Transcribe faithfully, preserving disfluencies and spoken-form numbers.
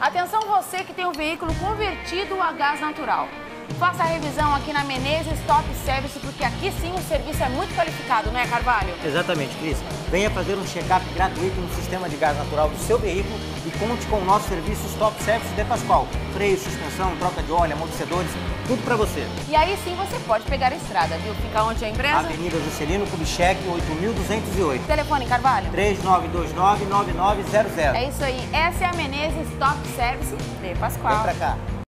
Atenção você que tem o veículo convertido a gás natural. Faça a revisão aqui na Menezes Top Service, porque aqui sim o serviço é muito qualificado, não é, Carvalho? Exatamente, Cris. Venha fazer um check-up gratuito no sistema de gás natural do seu veículo e conte com o nosso serviço Top Service de Pascoal. Freio, suspensão, troca de óleo, amortecedores, tudo pra você. E aí sim você pode pegar a estrada, viu? Fica onde a empresa? Avenida Juscelino Kubitschek, oito mil duzentos e oito. Telefone, Carvalho? três nove dois nove, nove nove zero zero. É isso aí. Essa é a Menezes Top Service de Pascoal. Vem pra cá.